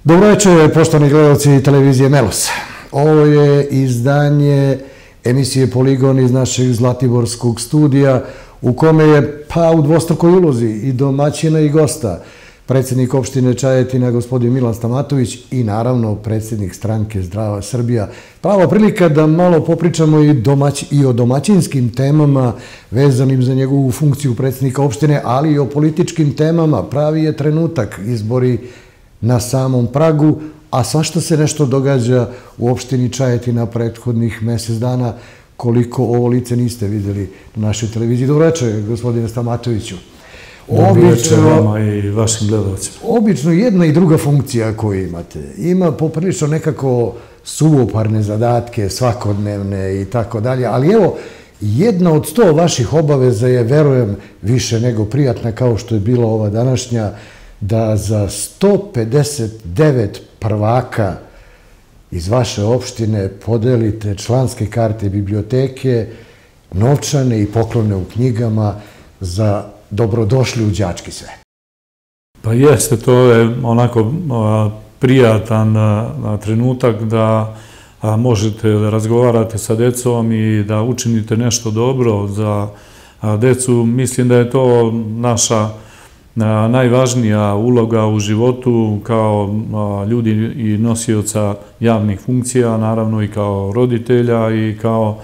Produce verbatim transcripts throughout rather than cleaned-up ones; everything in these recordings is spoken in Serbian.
Dobro večer, poštovani gledalci televizije Melos. Ovo je izdanje emisije Poligon iz našeg Zlatiborskog studija u kome je pa u dvostrukoj ulozi i domaćina i gosta predsjednik opštine Čajetina gospodin Milan Stamatović i naravno predsjednik stranke Zdrava Srbija. Prava prilika da malo popričamo i, domać, i o domaćinskim temama vezanim za njegovu funkciju predsjednika opštine, ali i o političkim temama. Pravi je trenutak, izbori na samom pragu, a svašta se nešto događa u opštini Čajetina prethodnih mjesec dana, koliko ovo lice niste vidjeli na našoj televiziji. Dobro večer, gospodine Stamatoviću. Dobro večer vama i vašim gledalcima. Obično jedna i druga funkcija koju imate. Ima poprilično nekako suvoparne zadatke, svakodnevne i tako dalje, ali evo, jedna od sto vaših obaveza je, verujem, više nego prijatna, kao što je bila ova današnja, da za sto pedeset devet prvaka iz vaše opštine podelite članske karte biblioteke, novčane i poklone u knjigama za dobrodošli u đački svet. Pa jeste, to je onako prijatan trenutak da možete da razgovarate sa decom i da učinite nešto dobro za decu. Mislim da je to naša najvažnija uloga u životu kao ljudi i nosioca javnih funkcija, naravno i kao roditelja i kao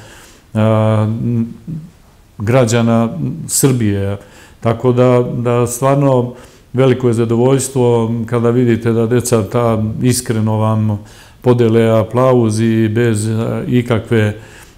građana Srbije. Tako da, da stvarno veliko je zadovoljstvo kada vidite da deca ta iskreno vam podele aplauz i bez ikakve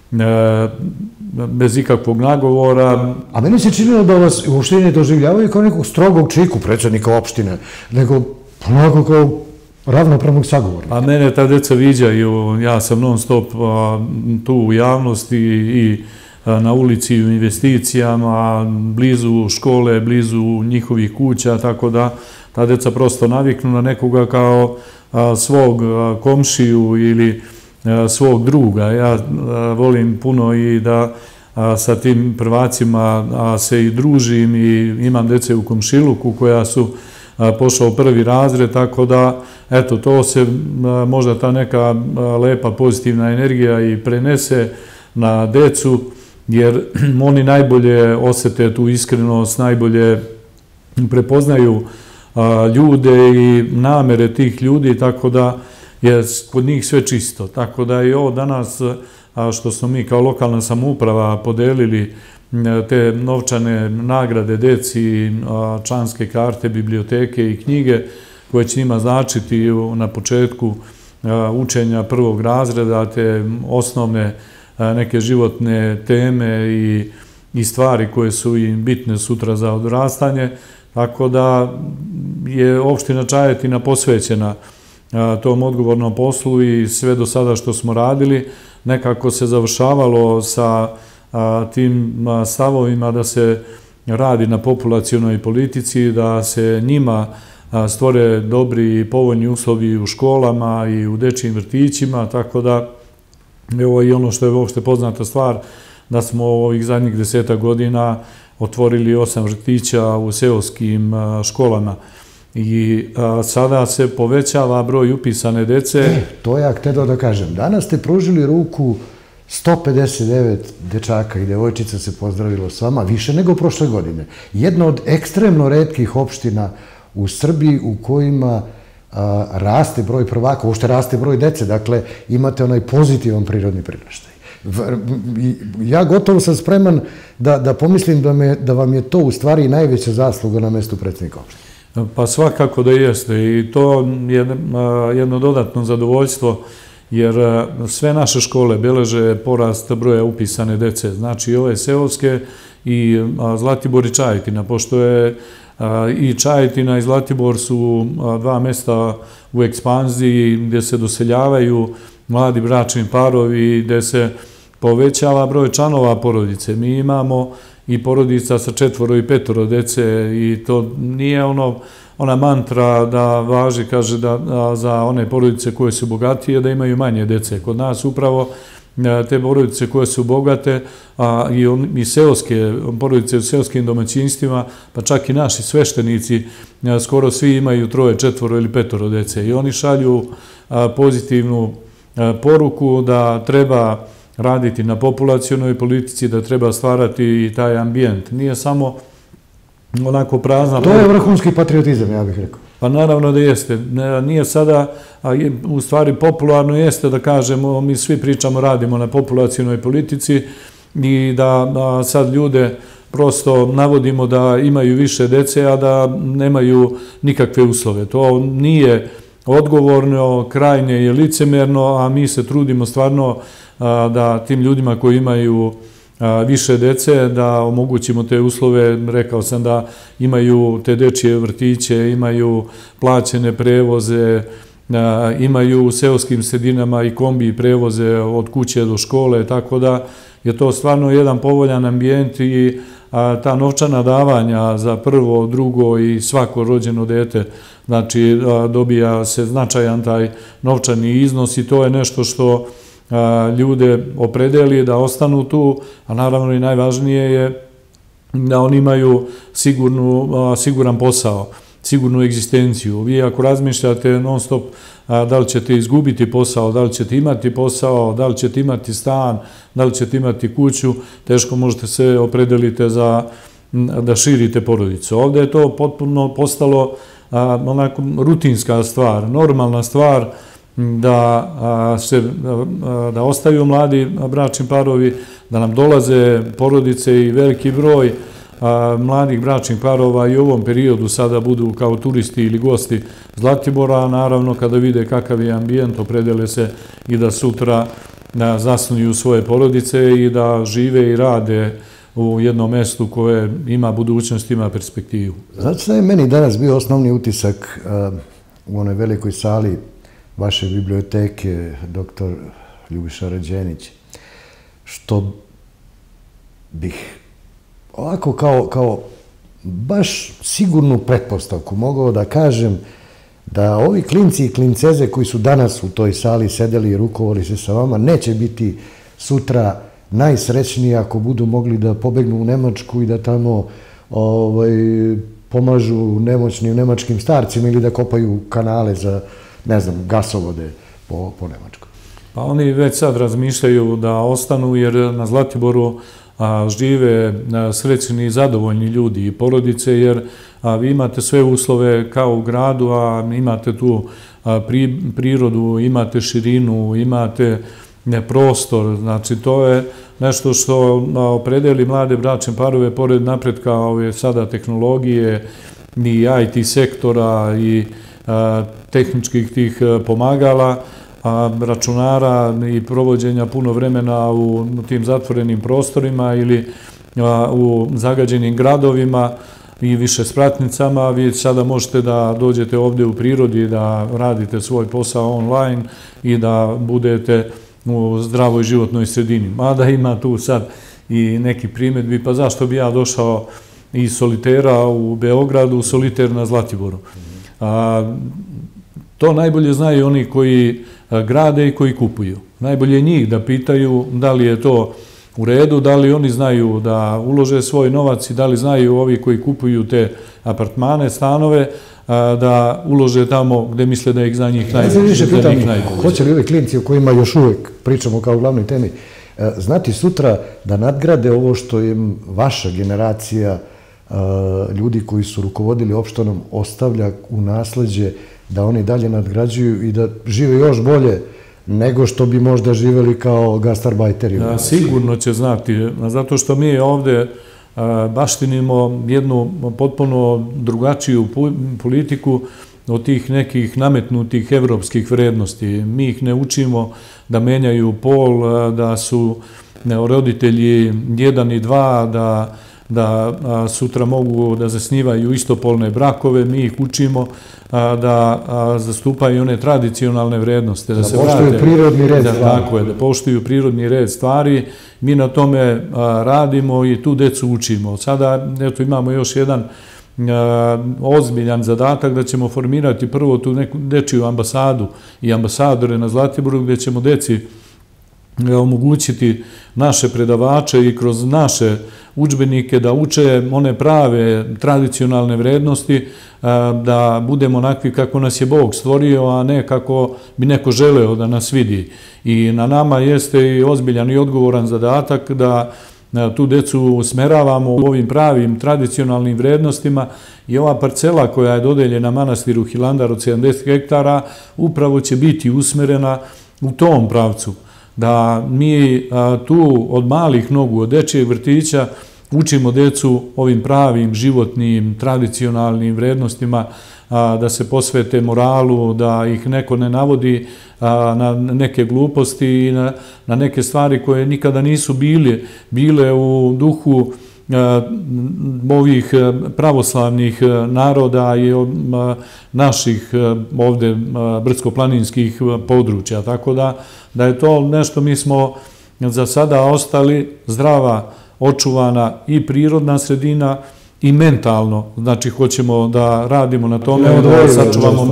bez ikakvog nagovora. A meni se činilo da vas uopšte ne doživljavaju kao nekog strogog čiku predsjednika opštine, nego onako kao ravnopravnog sagovornika. A mene ta deca viđaju, ja sam non stop tu u javnosti i na ulici u investicijama, blizu škole, blizu njihovih kuća, tako da ta deca prosto naviknu na nekoga kao svog komšiju ili svog druga. Ja volim puno i da sa tim prvacima se i družim i imam dece u komšiluku koja su pošao prvi razred, tako da eto, to se možda ta neka lepa pozitivna energija i prenese na decu, jer oni najbolje osete tu iskrenost, najbolje prepoznaju ljude i namere tih ljudi, tako da je kod njih sve čisto. Tako da i ovo danas što smo mi kao lokalna samouprava podelili te novčane nagrade deci, članske karte, biblioteke i knjige koje će njima značiti na početku učenja prvog razreda, te osnovne neke životne teme i, i stvari koje su im bitne sutra za odrastanje. Tako da je opština Čajetina posvećena tom odgovornom poslu i sve do sada što smo radili nekako se završavalo sa tim stavovima da se radi na populacionoj politici, da se njima stvore dobri i povoljni uslovi u školama i u dečijim vrtićima, tako da evo i ono što je uopšte poznata stvar, da smo ovih zadnjih deseta godina otvorili osam vrtića u seoskim školama. I sada se povećava broj upisane dece. E, to ja htio da kažem. Danas ste pružili ruku sto pedeset devet dečaka i devojčica se pozdravilo s vama, više nego prošle godine. Jedna od ekstremno retkih opština u Srbiji u kojima a, raste broj prvaka, uopšte raste broj dece, dakle imate onaj pozitivan prirodni priraštaj. Ja gotovo sam spreman da, da pomislim da, me, da vam je to u stvari najveća zasluga na mestu predsjednika opštine. Pa svakako da jeste i to je jedno dodatno zadovoljstvo, jer sve naše škole beleže porast broja upisane dece, znači i ove seoske i Zlatibor i Čajetina, pošto je i Čajetina i Zlatibor su dva mesta u ekspanziji gdje se doseljavaju mladi bračni parovi, gdje se povećava broj članova porodice. Mi imamo i porodica sa četvoro i petoro dece i to nije ono, ona mantra da važi, kaže, da, da za one porodice koje su bogatije da imaju manje dece. Kod nas upravo te porodice koje su bogate, a i seoske porodice u seoskim domaćinstvima, pa čak i naši sveštenici, skoro svi imaju troje, četvoro ili petoro dece i oni šalju pozitivnu poruku da treba raditi na populacionoj politici, da treba stvarati i taj ambijent. Nije samo onako prazna... To je vrhunski patriotizam, ja bih rekao. Pa naravno da jeste. Nije sada, u stvari popularno jeste da kažemo, mi svi pričamo, radimo na populacionoj politici i da sad ljude prosto navodimo da imaju više dece, a da nemaju nikakve uslove. To nije odgovorno, krajnje je licemerno, a mi se trudimo stvarno da tim ljudima koji imaju više dece, da omogućimo te uslove. Rekao sam da imaju te dečije vrtiće, imaju plaćene prevoze, imaju u seoskim sredinama i kombi prevoze od kuće do škole, tako da je to stvarno jedan povoljan ambijent i ta novčana davanja za prvo, drugo i svako rođeno dete, znači dobija se značajan taj novčani iznos i to je nešto što ljude opredeli da ostanu tu, a naravno i najvažnije je da oni imaju siguran posao, sigurnu egzistenciju. Vi ako razmišljate non stop da li ćete izgubiti posao, da li ćete imati posao, da li ćete imati stan, da li ćete imati kuću, teško možete se opredeliti za da širite porodicu. Ovdje je to potpuno postalo onako rutinska stvar, normalna stvar, da se da ostaju mladi bračni parovi, da nam dolaze porodice i veliki broj mladih bračnih parova i u ovom periodu sada budu kao turisti ili gosti Zlatibora, naravno kada vide kakav je ambijent, opredele se i da sutra zasnuju svoje porodice i da žive i rade u jednom mestu koje ima budućnost, ima perspektivu. Znate šta je meni danas bio osnovni utisak u onoj velikoj sali vaše biblioteke, doktor Ljubiša Rađenić, što bih ovako kao baš sigurnu pretpostavku mogao da kažem da ovi klinci i klinceze koji su danas u toj sali sedeli i rukovali se sa vama neće biti sutra najsrećniji ako budu mogli da pobegnu u Nemačku i da tamo pomažu nemoćnim nemačkim starcima ili da kopaju kanale za, ne znam, gasovode po Nemačkoj. Pa oni već sad razmišljaju da ostanu jer na Zlatiboru žive srećni i zadovoljni ljudi i porodice, jer vi imate sve uslove kao u gradu, a imate tu prirodu, imate širinu, imate prostor, znači to je nešto što opredeli mlade bračne parove pored napretka ove sada tehnologije i I T sektora i tehničkih tih pomagala, računara i provođenja puno vremena u tim zatvorenim prostorima ili u zagađenim gradovima i više spratnicama. Vi sada možete da dođete ovdje u prirodi, da radite svoj posao online i da budete u zdravoj životnoj sredini. Mada ima tu sad i neki primjedbi, pa zašto bi ja došao iz solitera u Beogradu, u soliter na Zlatiboru. To najbolje znaju oni koji grade i koji kupuju. Najbolje njih da pitaju da li je to u redu, da li oni znaju da ulože svoj novac i da li znaju ovi koji kupuju te apartmane, stanove, da ulože tamo gde misle da ih za njih najbolje. Hoće li ovi klinci o kojima još uvek pričamo kao glavnoj temi znati sutra da nadgrade ovo što im vaša generacija ljudi koji su rukovodili opštanom ostavlja u nasleđe, da oni dalje nadgrađuju i da žive još bolje nego što bi možda živeli kao gastarbajteri? Sigurno će znati, zato što mi ovde baštinimo jednu potpuno drugačiju politiku od tih nekih nametnutih evropskih vrednosti. Mi ih ne učimo da menjaju pol, da su roditelji jedan i dva, da da sutra mogu da zasnivaju istopolne brakove, mi ih učimo da zastupaju one tradicionalne vrednosti. Da poštuju prirodni red stvari. Tako je, da poštuju prirodni red stvari. Mi na tome radimo i tu decu učimo. Sada imamo još jedan ozbiljan zadatak da ćemo formirati prvo tu neku dečiju ambasadu i ambasadore na Zlatiboru gdje ćemo deci omogućiti naše predavače i kroz naše udžbenike da uče one prave tradicionalne vrednosti, da budemo onakvi kako nas je Bog stvorio, a ne kako bi neko želeo da nas vidi. I na nama jeste i ozbiljan i odgovoran zadatak da tu decu usmeravamo u ovim pravim tradicionalnim vrednostima i ova parcela koja je dodeljena manastiru Hilandar od sedamdeset hektara upravo će biti usmerena u tom pravcu. Da mi tu od malih nogu, od dečijeg vrtića, učimo decu ovim pravim, životnim, tradicionalnim vrednostima, da se posvete moralu, da ih neko ne navodi na neke gluposti i na neke stvari koje nikada nisu bile u duhu ovih pravoslavnih naroda i naših ovde brdsko-planinskih područja. Tako da je to nešto, mi smo za sada ostali zdrava, očuvana i prirodna sredina i mentalno, znači hoćemo da radimo na tome, da sačuvamo,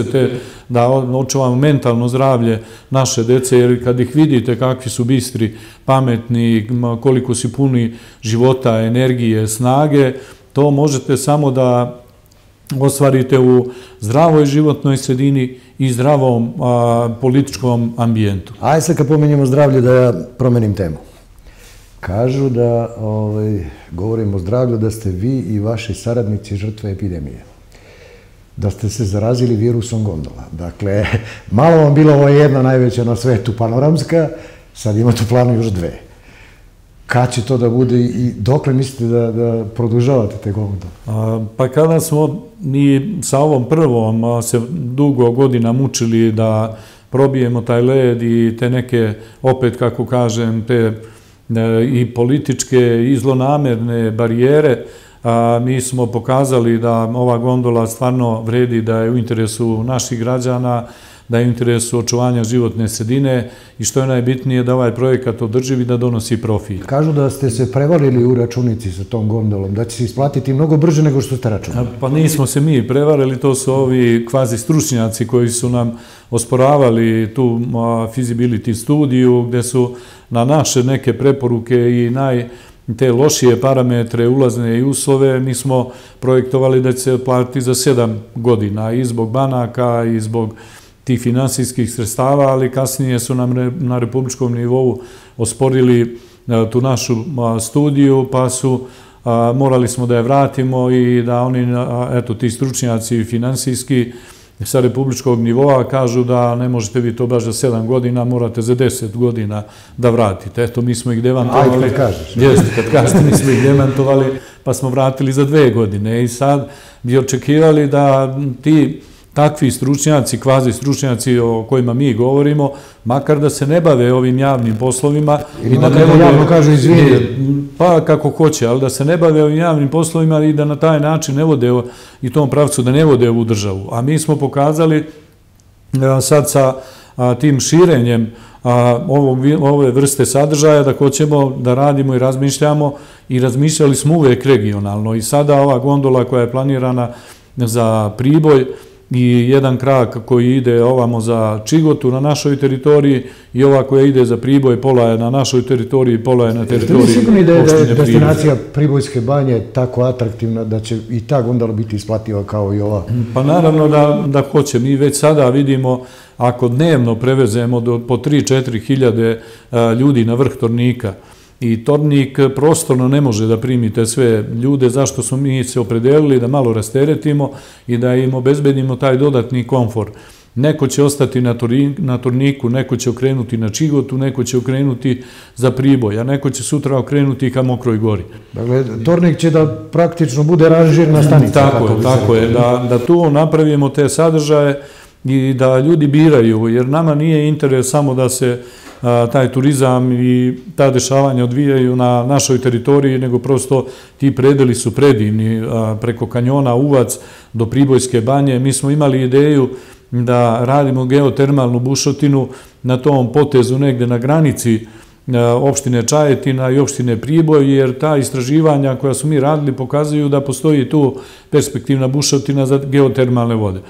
da očuvamo mentalno zdravlje naše dece, jer kad ih vidite kakvi su bistri, pametni, koliko si puni života, energije, snage, to možete samo da ostvarite u zdravoj životnoj sredini i zdravom političkom ambijentu. Ajde sad kad pomenjamo zdravlje da ja promenim temu. Kažu da, govorimo o zdravlju, da ste vi i vaši saradnici žrtve epidemije. Da ste se zarazili virusom gondola. Dakle, malo vam bilo ovo jedna najveća na svetu panoramska, sad imate u planu još dve. Kad će to da bude i dokle mislite da produžavate te gondole? Pa kada smo mi sa ovom prvom se dugo godina mučili da probijemo taj led i te neke, opet kako kažem, te i političke i zlonamerne barijere, mi smo pokazali da ova gondola stvarno vredi, da je u interesu naših građana, da je u interesu očuvanja životne sredine i što je najbitnije da ovaj projekat održivi da donosi profit. Kažu da ste se prevarili u računici sa tom gondolom, da će se isplatiti mnogo brže nego što ste računali. Pa nismo se mi prevarili, to su ovi kvazi stručnjaci koji su nam osporavali tu feasibility studiju gde su na naše neke preporuke i naj te lošije parametre, ulazne i uslove, mi smo projektovali da će se platiti za sedam godina i zbog banaka i zbog tih finansijskih sredstava, ali kasnije su nam na republičkom nivou osporili tu našu studiju, pa su morali smo da je vratimo i da oni, eto, ti stručnjaci finansijski sa republičkog nivoa kažu da ne možete vi to baš za sedam godina, morate za deset godina da vratite. Eto, mi smo ih demantovali. Ajde, kad kažeš. Jeste, kad kažete, mi smo ih demantovali, pa smo vratili za dve godine. I sad bi očekivali da ti takvi stručnjaci, kvazi stručnjaci o kojima mi govorimo, makar da se ne bave ovim javnim poslovima. Ili makar da javno kažu izvini. Pa kako hoće, ali da se ne bave ovim javnim poslovima i da na taj način ne vode i tom pravcu da ne vode ovu državu. A mi smo pokazali sad sa tim širenjem ove vrste sadržaja da hoćemo da radimo i razmišljamo i razmišljali smo uvek regionalno. I sada ova gondola koja je planirana za Priboj i jedan krak koji ide ovamo za Čigotu na našoj teritoriji i ova koja ide za Priboj, pola je na našoj teritoriji, pola je na teritoriji opštine Priboj. Ste li sigurni da je destinacija Pribojske banje tako atraktivna da će i ta gondola biti isplativa kao i ova? Pa naravno da hoće. Mi već sada vidimo, ako dnevno prevezemo po tri do četiri hiljade ljudi na vrh Tornika, i Tornik prostorno ne može da primi te sve ljude, zašto smo mi se opredelili da malo rasteretimo i da im obezbedimo taj dodatni komfor. Neko će ostati na Torniku, neko će okrenuti na Čigotu, neko će okrenuti za Priboj, a neko će sutra okrenuti ka Mokroj gori. Dakle, Tornik će da praktično bude ranžirna stanica. Tako je, tako je, da tu napravimo te sadržaje i da ljudi biraju, jer nama nije interes samo da se taj turizam i ta dešavanja odvijaju na našoj teritoriji, nego prosto ti predeli su predivni, preko kanjona Uvac do Pribojske banje. Mi smo imali ideju da radimo geotermalnu bušotinu na tom potezu negde na granici opštine Čajetina i opštine Priboj, jer ta istraživanja koja su mi radili pokazuju da postoji tu perspektivna bušotina za geotermalne vode.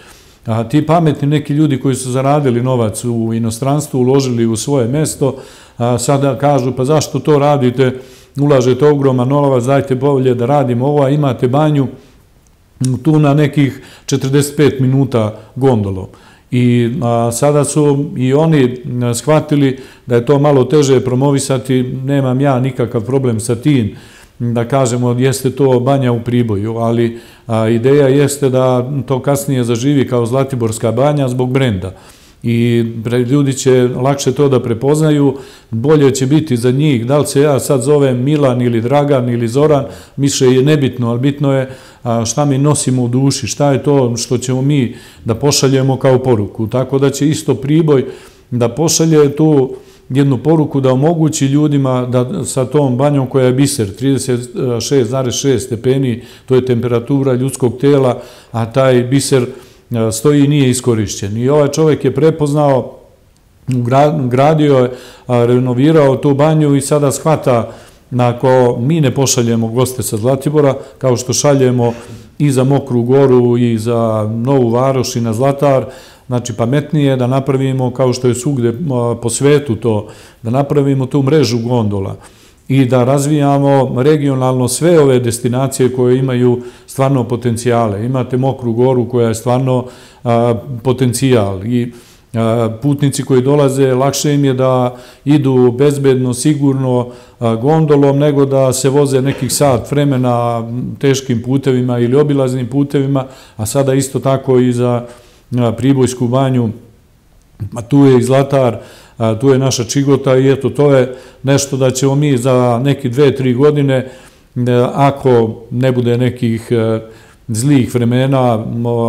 ti pametni neki ljudi koji su zaradili novac u inostranstvu, uložili u svoje mesto, sada kažu pa zašto to radite, ulažete ogroman novac, dajte bolje da radimo ovo, a imate banju tu na nekih četrdeset pet minuta gondolom. I sada su i oni shvatili da je to malo teže promovisati, nemam ja nikakav problem sa tim, da kažemo jeste to banja u Priboju, ali ideja jeste da to kasnije zaživi kao Zlatiborska banja zbog brenda. I ljudi će lakše to da prepoznaju, bolje će biti za njih, da li se ja sad zovem Milan ili Dragan ili Zoran, više je nebitno, ali bitno je šta mi nosimo u duši, šta je to što ćemo mi da pošaljemo kao poruku. Tako da će isto Priboj da pošalje tu jednu poruku, da omogući ljudima da sa tom banjom koja je biser, trideset šest zarez šest stepeni, to je temperatura ljudskog tela, a taj biser stoji i nije iskorišćen. I ovaj čovjek je prepoznao, gradio je, renovirao tu banju i sada shvata ako mi ne pošaljemo goste sa Zlatibora, kao što šaljemo i za Mokru Goru i za Novu Varoš i na Zlatar, znači pametnije da napravimo, kao što je svugde po svetu to, da napravimo tu mrežu gondola i da razvijamo regionalno sve ove destinacije koje imaju stvarno potencijale. Imate Mokru Goru koja je stvarno potencijal i putnici koji dolaze, lakše im je da idu bezbedno, sigurno gondolom, nego da se voze nekih sat vremena teškim putevima ili obilaznim putevima, a sada isto tako i za Pribojsku banju, a tu je i Zlatar, tu je naša Čigota i eto, to je nešto da ćemo mi za neki dve, tri godine, ako ne bude nekih zlih vremena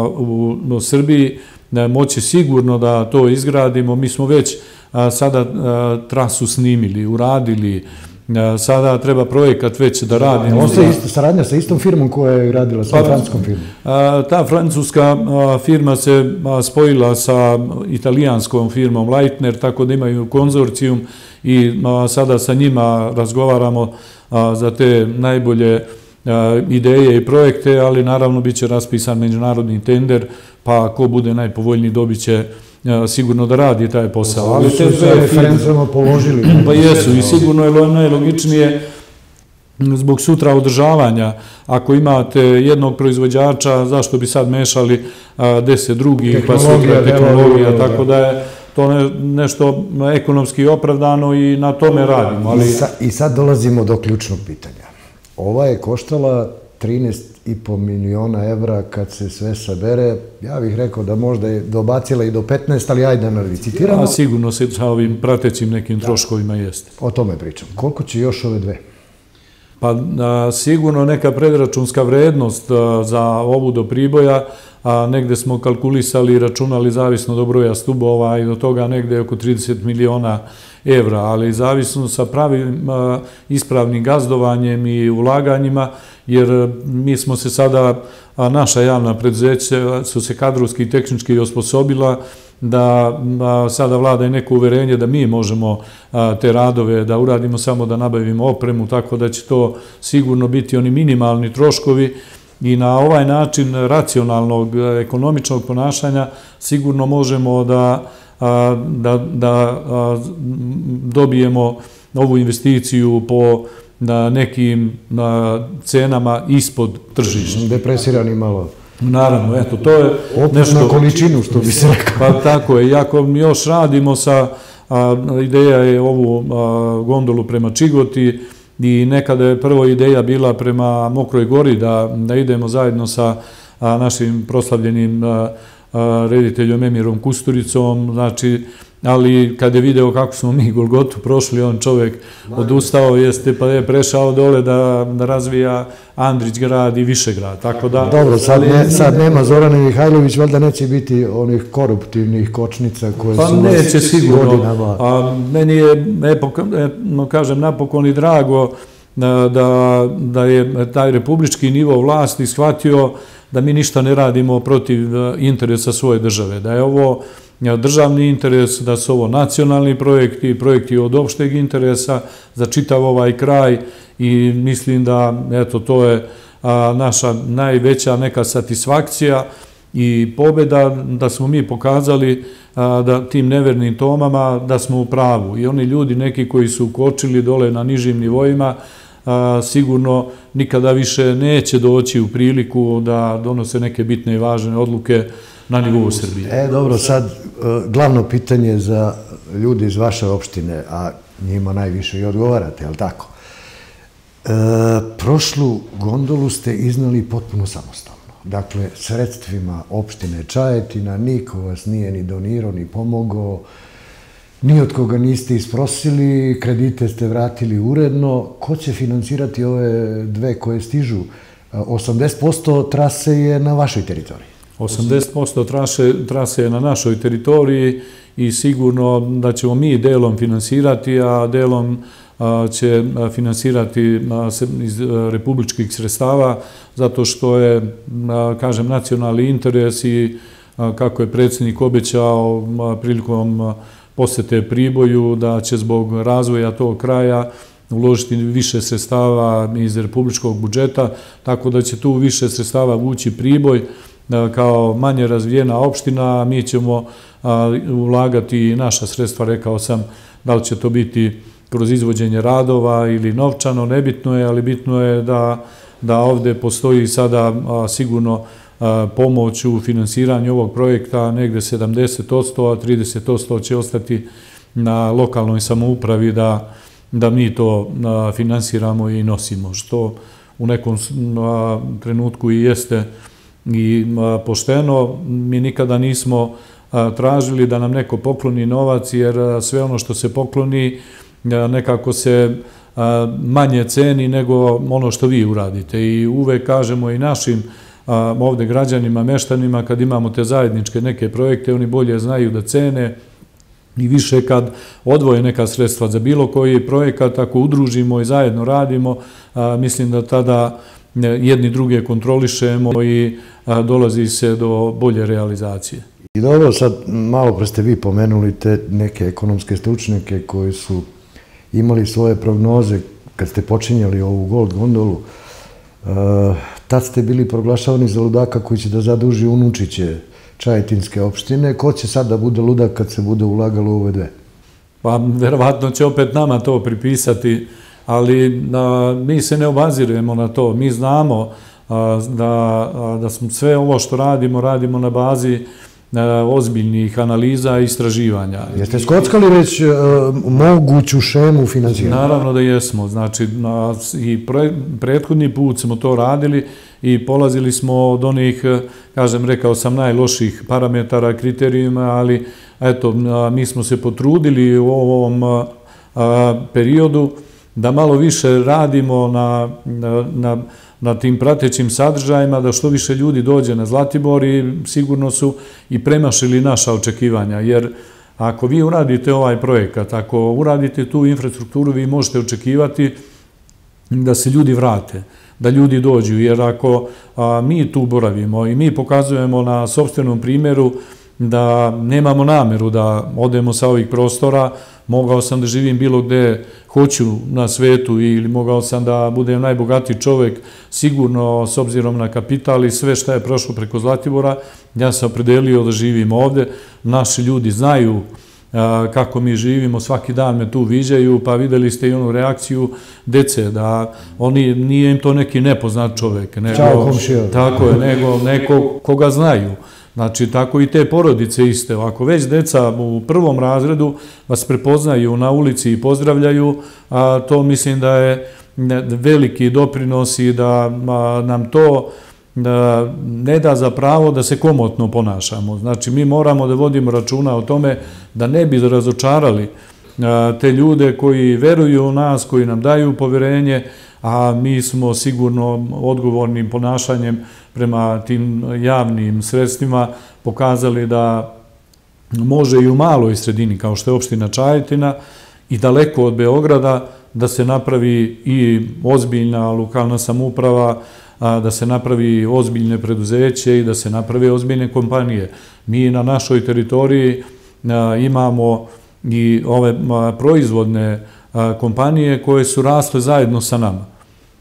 u Srbiji, moći sigurno da to izgradimo. Mi smo već sada trasu snimili, uradili, sada treba projekat već da radimo. Ovo je saradnja sa istom firmom koja je radila, sa francuskom firmom? Ta francuska firma se spojila sa italijanskom firmom Leitner, tako da imaju konzorcijum i sada sa njima razgovaramo za te najbolje ideje i projekte, ali naravno bit će raspisan međunarodni tender, pa ko bude najpovoljniji dobit će sigurno da radi taj posao. Ali su se referencama položili. Pa jesu i sigurno je najlogičnije zbog sutra održavanja. Ako imate jednog proizvođača, zašto bi sad mešali deset drugih, pa sutra tehnologija, tako da je to nešto ekonomski opravdano i na tome radimo. I sad dolazimo do ključnog pitanja. Ova je koštala trinaest i po miliona evra kad se sve sabere. Ja bih rekao da možda je dobacila i do petnaest, ali ajde da narvicitiramo. A sigurno se sa ovim pratećim nekim troškovima jeste. O tome pričam. Koliko će još ove dve? Pa sigurno neka predračunska vrednost za ovu do Priboja, a negde smo kalkulisali i računali zavisno do broja stubova i do toga negde oko trideset miliona evra, ali zavisno sa pravim ispravnim gazdovanjem i ulaganjima, jer mi smo se sada, naša javna preduzeća su se kadrovski i tehnički osposobila da sada vlada i neko uverenje da mi možemo te radove da uradimo, samo da nabavimo opremu, tako da će to sigurno biti oni minimalni troškovi i na ovaj način racionalnog, ekonomičnog ponašanja sigurno možemo da da dobijemo ovu investiciju po nekim cenama ispod tržišta. Depresirani malo. Naravno, eto, to je nešto... Opet na količinu, što bi se rekao. Pa tako je, iako još radimo sa, ideja je ovu gondolu prema Čigoti i nekada je prvo ideja bila prema Mokroj Gori, da idemo zajedno sa našim proslavljenim rediteljom Emirom Kusturicom, znači, ali kad je video kako smo mi Golgotu prošli, on čovjek odustao, jeste pa je prešao dole da razvija Andrić grad i Višegrad, tako da... Dobro, sad nema Zorana Mihajlović, valjda neće biti onih koruptivnih kočnica koje su... Pa neće sigurno, a meni je, kažem, napokon i drago da je taj republički nivo vlasti shvatio da mi ništa ne radimo protiv interesa svoje države, da je ovo državni interes, da su ovo nacionalni projekti, projekti od opšteg interesa za čitav ovaj kraj i mislim da, eto, to je naša najveća neka satisfakcija i pobjeda da smo mi pokazali da tim nevernim Tomama da smo u pravu. I oni ljudi neki koji su kočili dole na nižim nivoima sigurno nikada više neće doći u priliku da donose neke bitne i važne odluke na nivou Srbije. E, dobro, sad glavno pitanje za ljudi iz vaše opštine, a njima najviše i odgovarate, je li tako? Prošlu gondolu ste iznali potpuno samostalno. Dakle, sredstvima opštine Čajetina, niko vas nije ni donirao, ni pomogao, ni od koga niste isprosili, kredite ste vratili uredno. Ko će finansirati ove dve koje stižu? osamdeset posto trase je na vašoj teritoriji. osamdeset posto trase je na našoj teritoriji i sigurno da ćemo mi delom finansirati, a delom će finansirati iz republičkih sredstava, zato što je, kažem, nacionalni interes i kako je predsjednik obećao prilikom posete Priboju da će zbog razvoja tog kraja uložiti više sredstava iz republičkog budžeta, tako da će tu više sredstava vući Priboj kao manje razvijena opština. Mi ćemo ulagati naša sredstva, rekao sam, da li će to biti kroz izvođenje radova ili novčano, nebitno je, ali bitno je da ovde postoji sada sigurno pomoć u finansiranju ovog projekta, negde sedamdeset posto, a trideset posto će ostati na lokalnoj samoupravi da mi to finansiramo i nosimo, što u nekom trenutku i jeste i pošteno. Mi nikada nismo tražili da nam neko pokloni novac, jer sve ono što se pokloni nekako se manje ceni nego ono što vi uradite. I uvek kažemo i našim ovde građanima, meštanima, kad imamo te zajedničke neke projekte, oni bolje znaju da cene i više kad odvoje neka sredstva za bilo koji projekat, ako udružimo i zajedno radimo, mislim da tada jedni druge kontrolišemo i dolazi se do bolje realizacije. I dobro, sad malo pre ste vi pomenuli te neke ekonomske stručnjake koji su imali svoje prognoze kad ste počinjali ovu Gold gondolu. Tad ste bili proglašavani za ludaka koji će da zaduži unučiće Čajetinske opštine. Ko će sad da bude ludak kad se bude ulagalo u ove dve? Pa, verovatno će opet nama to pripisati, ali mi se ne obazirujemo na to. Mi znamo da smo sve ovo što radimo, radimo na bazi ozbiljnih analiza i istraživanja. Jeste skockali već moguću šemu finansiranja? Naravno da jesmo. Znači, i prethodni put smo to radili i polazili smo od onih, kažem, rekao sam, najloših parametara, kriterijuma, ali eto, mi smo se potrudili u ovom periodu da malo više radimo na tim pratećim sadržajima, da što više ljudi dođe na Zlatibor i sigurno su i premašili naša očekivanja, jer ako vi uradite ovaj projekat, ako uradite tu infrastrukturu, vi možete očekivati da se ljudi vrate, da ljudi dođu, jer ako mi tu boravimo i mi pokazujemo na sopstvenom primjeru da nemamo nameru da odemo sa ovih prostora, mogao sam da živim bilo gde hoću na svetu ili mogao sam da budem najbogatiji čovek, sigurno s obzirom na kapital i sve što je prošlo preko Zlatibora, ja sam opredelio da živim ovde. Naši ljudi znaju kako mi živimo, svaki dan me tu viđaju, pa videli ste i onu reakciju dece, da oni, nije im to neki nepoznat čovek, nego neko koga znaju. Znači, tako i te porodice iste. Ako već deca u prvom razredu vas prepoznaju na ulici i pozdravljaju, to mislim da je veliki doprinos i da nam to ne da za pravo da se komotno ponašamo. Znači, mi moramo da vodimo računa o tome da ne bi razočarali te ljude koji veruju u nas, koji nam daju poverenje, a mi smo sigurno odgovornim ponašanjem prema tim javnim sredstvima pokazali da može i u maloj sredini, kao što je opština Čajetina, i daleko od Beograda, da se napravi i ozbiljna lokalna samouprava, da se napravi ozbiljne preduzeće i da se naprave ozbiljne kompanije. Mi na našoj teritoriji imamo i ove proizvodne kompanije koje su rasle zajedno sa nama.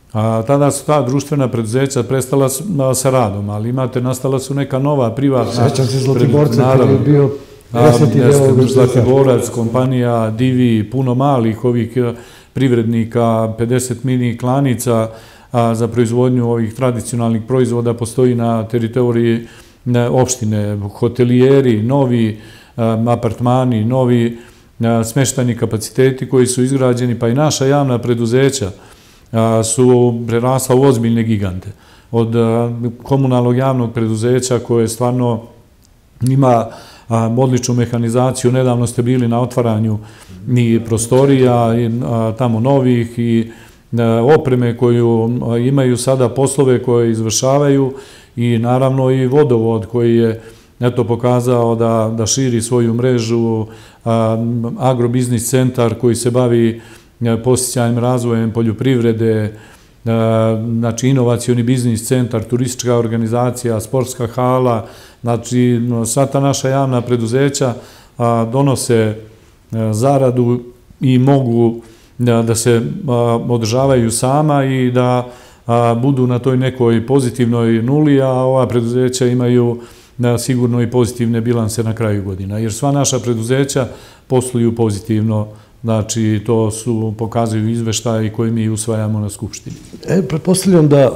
Tada su ta društvena preduzeća prestala sa radom, ali imate, nastala su neka nova privatna... Sjećam se Zlatiborca koji je bio deseti deo... Zlatiborac, kompanija, Divi, puno malih ovih privrednika, pedeset mini klanica za proizvodnju ovih tradicionalnih proizvoda postoji na teritoriji opštine, hotelijeri, novi apartmani, novi smeštajni kapaciteti koji su izgrađeni, pa i naša javna preduzeća su prerasla u ozbiljne gigante. Od komunalnog javnog preduzeća koje stvarno ima odličnu mehanizaciju, nedavno ste bili na otvaranju i prostorija, tamo novih i opreme koju imaju sada, poslove koje izvršavaju i naravno i vodovod koji je eto pokazao da širi svoju mrežu, agrobiznis centar koji se bavi podsticajnim razvojem poljoprivrede, znači inovacioni biznis centar, turistička organizacija, sportska hala, znači sva ta naša javna preduzeća donose zaradu i mogu da se održavaju sama i da budu na toj nekoj pozitivnoj nuli, a ova preduzeća imaju sigurno i pozitivne bilanse na kraju godina, jer sva naša preduzeća posluju pozitivno, znači to su, pokazuju izveštaji koje mi usvajamo na Skupštini. E, pretpostavljam da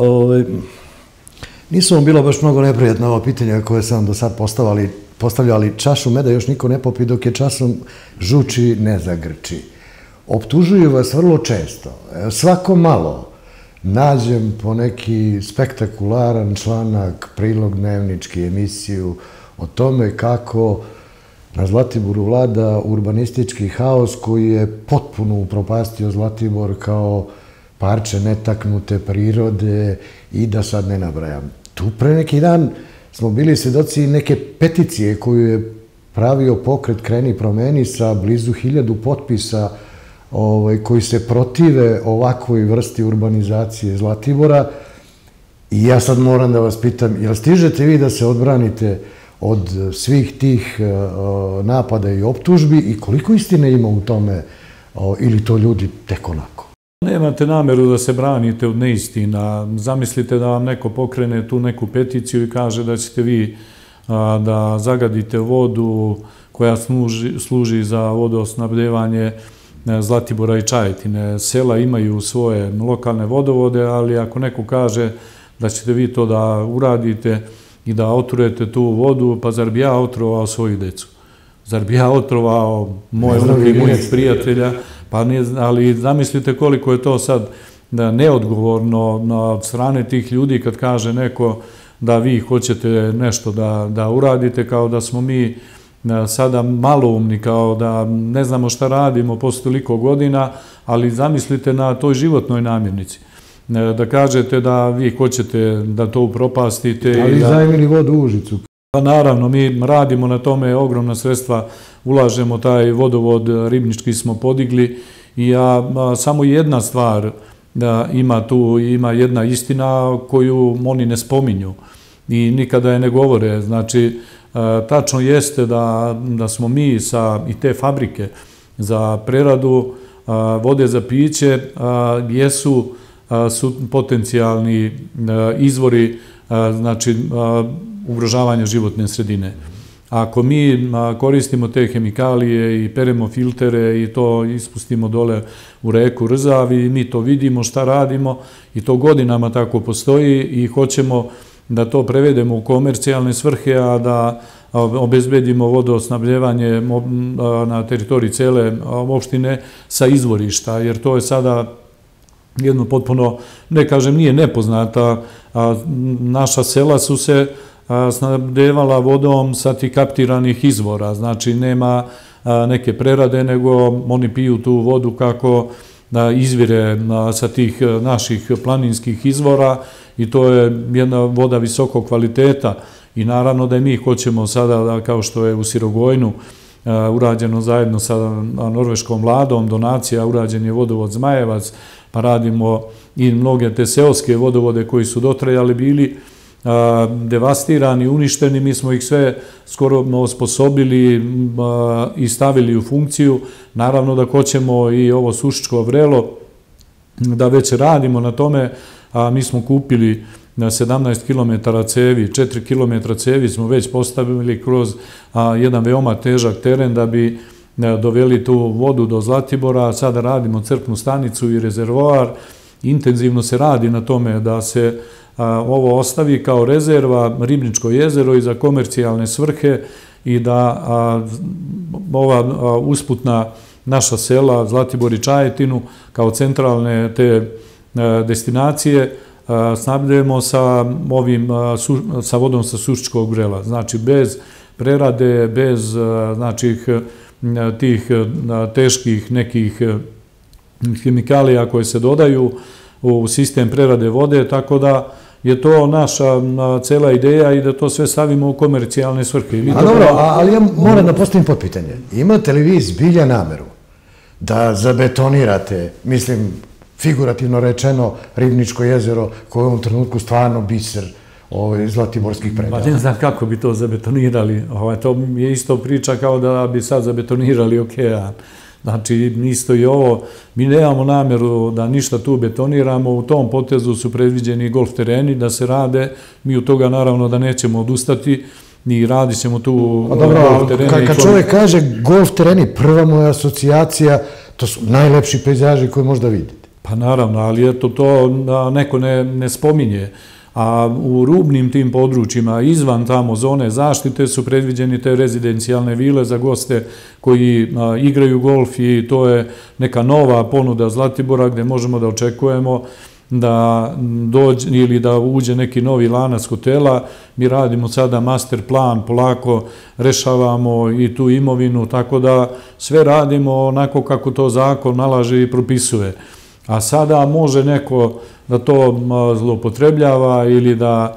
nisu vam bilo baš mnogo neprijatno ovo pitanje koje sam do sad postavljali, čašu meda još niko ne popi dok je časom žuči ne zagrči. Optužuju vas vrlo često, svako malo nađem po neki spektakularan članak, prilog, dnevnički, emisiju o tome kako na Zlatiboru vlada urbanistički haos koji je potpuno upropastio Zlatibor kao parče netaknute prirode i da sad ne nabrajam. Tu pre neki dan smo bili svedoci neke peticije koju je pravio pokret Kreni promeni sa blizu hiljadu potpisa koji se protive ovakvoj vrsti urbanizacije Zlatibora. I ja sad moram da vas pitam, jel stižete vi da se odbranite od svih tih napada i optužbi i koliko istine ima u tome ili to ljudi tek onako? Nemate nameru da se branite od neistina. Zamislite da vam neko pokrene tu neku peticiju i kaže da ćete vi da zagadite vodu koja služi za vodosnabdevanje Zlatibora i Čajetine. Sela imaju svoje lokalne vodovode, ali ako neko kaže da ćete vi to da uradite i da otrujete tu vodu, pa zar bi ja otrovao svoju decu? Zar bi ja otrovao moje unuke i mojih prijatelja? Ali zamislite koliko je to sad neodgovorno od strane tih ljudi kad kaže neko da vi hoćete nešto da uradite, kao da smo mi sada maloumni, kao da ne znamo šta radimo posle toliko godina, ali zamislite na toj životnoj namirnici. Da kažete da vi hoćete da to upropastite. Ali zajmili vodu u Užicu. Pa naravno, mi radimo na tome, ogromna sredstva ulažemo, taj vodovod ribnički smo podigli i ja, samo jedna stvar ima tu, ima jedna istina koju oni ne spominju i nikada je ne govore. Znači, tačno jeste da smo mi sa i te fabrike za preradu vode za piće jesu su potencijalni izvori, znači, ugrožavanja životne sredine. Ako mi koristimo te hemikalije i peremo filtere i to ispustimo dole u reku Rzav i mi to vidimo šta radimo i to godinama tako postoji i hoćemo da to prevedemo u komercijalne svrhe, a da obezbedimo vodosnabdevanje na teritoriji cele opštine sa izvorišta, jer to je sada jedno potpuno, ne kažem, nije nepoznata. Naša sela su se snabdevala vodom sa tih kaptiranih izvora, znači nema neke prerade, nego oni piju tu vodu kako izvire sa tih naših planinskih izvora i to je jedna voda visokog kvaliteta i naravno da i mi hoćemo sada, kao što je u Sirogojnu urađeno zajedno sa norveškom vladom, donacija, urađen je vodovod Zmajevac, pa radimo i mnoge te seoske vodovode koji su dotrajali bili devastirani, uništeni, mi smo ih sve skoro osposobili i stavili u funkciju. Naravno da hoćemo i ovo Sušičko vrelo da već radimo na tome, a mi smo kupili na sedamnaest kilometara cevi, četiri kilometra cevi smo već postavili kroz jedan veoma težak teren da bi doveli tu vodu do Zlatibora. Sada radimo crpnu stanicu i rezervoar. Intenzivno se radi na tome da se ovo ostavi kao rezerva, Ribničko jezero, i za komercijalne svrhe, i da ova usputna naša sela, Zlatibor i Čajetinu, kao centralne te destinacije, snabdemo sa ovim, sa vodom sa Suščkog vrela. Znači, bez prerade, bez, znači, tih teških nekih hemikalija koje se dodaju u sistem prerade vode, tako da je to naša cela ideja i da to sve stavimo u komercijalne svrhe. A dobro, ali ja moram da postavim potpitanje. Imate li vi zbilja nameru da zabetonirate, mislim, figurativno rečeno, Ribničko jezero, koje je u ovom trenutku stvarno biser zlatiborskih predela? Pa ne znam kako bi to zabetonirali. To je isto priča kao da bi sad zabetonirali okean. Znači, isto i ovo, mi nemamo nameru da ništa tu betoniramo, u tom potezu su predviđeni golf tereni da se rade, mi od toga naravno da nećemo odustati, i radit ćemo tu golf tereni. Kad čovjek kaže golf tereni, prva moja asocijacija, to su najlepši pejzaži koje možda vidite. Pa naravno, ali eto to neko ne spominje. A u rubnim tim područjima, izvan tamo zone zaštite, su predviđeni te rezidencijalne vile za goste koji igraju golf, i to je neka nova ponuda Zlatibora gde možemo da očekujemo da dođe ili da uđe neki novi lanac hotela. Mi radimo sada master plan, polako rešavamo i tu imovinu, tako da sve radimo onako kako to zakon nalaže i propisuje. A sada može neko da to zloupotrebljava ili da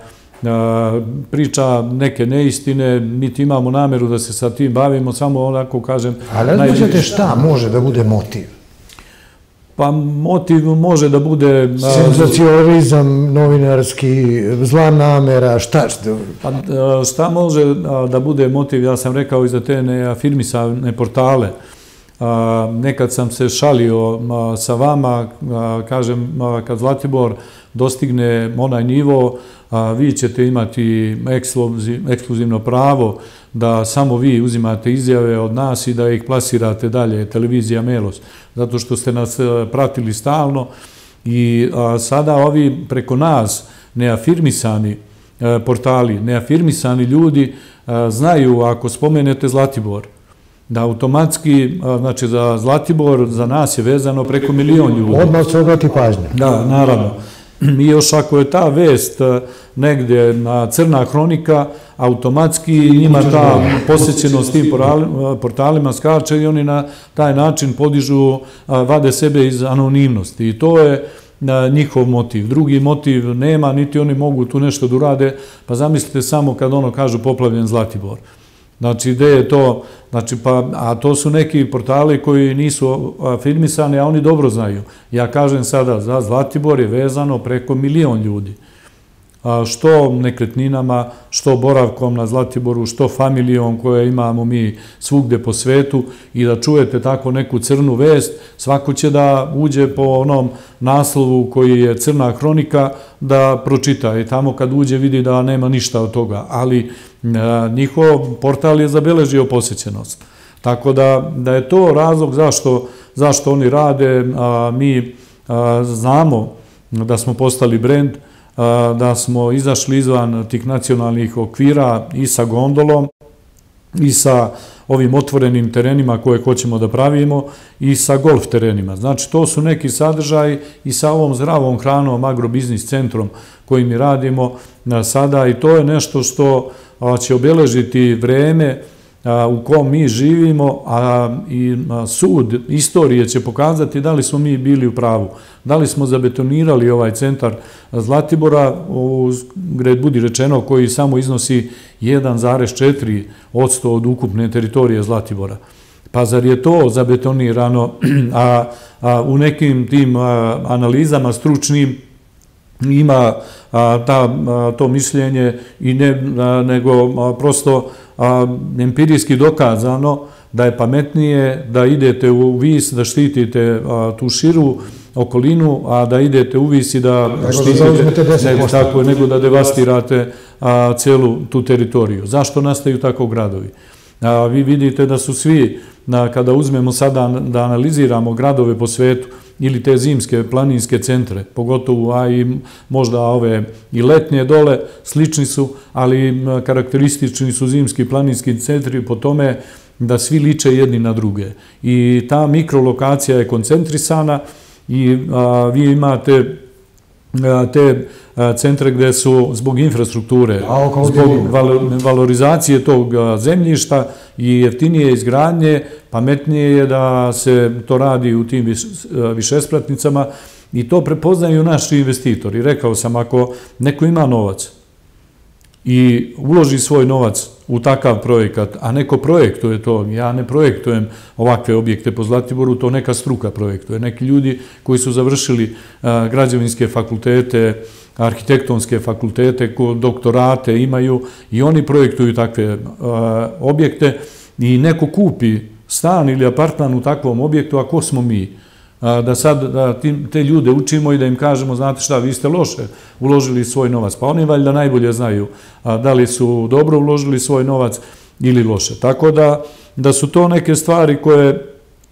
priča neke neistine, niti imamo nameru da se sa tim bavimo, samo onako kažem... Ali ne znate šta može da bude motiv? Pa motiv može da bude... Senzacionalizam novinarski, zla namera, šta? Šta može da bude motiv, ja sam rekao i za te neafirmisane portale. Nekad sam se šalio sa vama, kažem, kad Zlatibor dostigne onaj nivo, vi ćete imati ekskluzivno pravo da samo vi uzimate izjave od nas i da ih plasirate dalje, televizija Melos, zato što ste nas pratili stalno, i sada ovi preko nas neafirmisani portali, neafirmisani ljudi znaju, ako spomenete Zlatibor, da automatski, znači za Zlatibor, za nas je vezano preko milion ljudi. Odmah se obrati pažnja. Da, naravno. I još ako je ta vest negde na crna hronika, automatski njima ta posjećenost tim portalima skače i oni na taj način podižu, vade sebe iz anonimnosti. I to je njihov motiv. Drugi motiv nema, niti oni mogu tu nešto da urade, pa zamislite samo kad ono kažu poplavljen Zlatibor. Znači, gde je to, a to su neki portali koji nisu afirmisani, a oni dobro znaju. Ja kažem sada, za Zlatibor je vezano preko milion ljudi. Što nekretninama, što boravkom na Zlatiboru, što familijom koje imamo mi svugde po svetu, i da čujete tako neku crnu vest, svako će da uđe po onom naslovu koji je crna hronika da pročita, i tamo kad uđe vidi da nema ništa od toga, ali njihov portal je zabeležio posjećenost. Tako da je to razlog zašto oni rade. Mi znamo da smo postali brend, da smo izašli izvan tih nacionalnih okvira i sa gondolom i sa ovim otvorenim terenima koje hoćemo da pravimo i sa golf terenima. Znači, to su neki sadržaji i sa ovom zdravom hranom, agrobiznis centrom koji mi radimo sada, i to je nešto što će obeležiti vreme u kom mi živimo, a i sud istorije će pokazati da li smo mi bili u pravu, da li smo zabetonirali ovaj centar Zlatibora, gde budi rečeno, koji samo iznosi jedan zarez četiri posto od ukupne teritorije Zlatibora. Pa zar je to zabetonirano, a u nekim tim analizama stručnim ima to mišljenje, i nego prosto empirijski dokazano da je pametnije da idete u vis, da štitite tu širu okolinu, a da idete u vis i da štitite, tako je, nego da devastirate celu tu teritoriju. Zašto nastaju tako gradovi? Vi vidite da su svi, kada uzmemo sada da analiziramo gradove po svetu ili te zimske planinske centre, pogotovo, a i možda ove i letnje dole, slični su, ali karakteristični su zimski planinski centri po tome da svi liče jedni na druge. I ta mikrolokacija je koncentrisana i vi imate te centre gde su zbog infrastrukture, zbog valorizacije tog zemljišta i jeftinije izgradnje, pametnije je da se to radi u tim višespratnicama i to prepoznaju naši investitori. Rekao sam, ako neko ima novac i uloži svoj novac u takav projekat, a neko projektuje to, ja ne projektujem ovakve objekte po Zlatiboru, to neka struka projektuje. Neki ljudi koji su završili građevinske fakultete, arhitektonske fakultete, doktorate imaju i oni projektuju takve objekte i neko kupi stan ili apartman u takvom objektu, a ko smo mi? Da sad te ljude učimo i da im kažemo, znate šta, vi ste loše uložili svoj novac, pa oni valjda najbolje znaju da li su dobro uložili svoj novac ili loše. Tako da su to neke stvari koje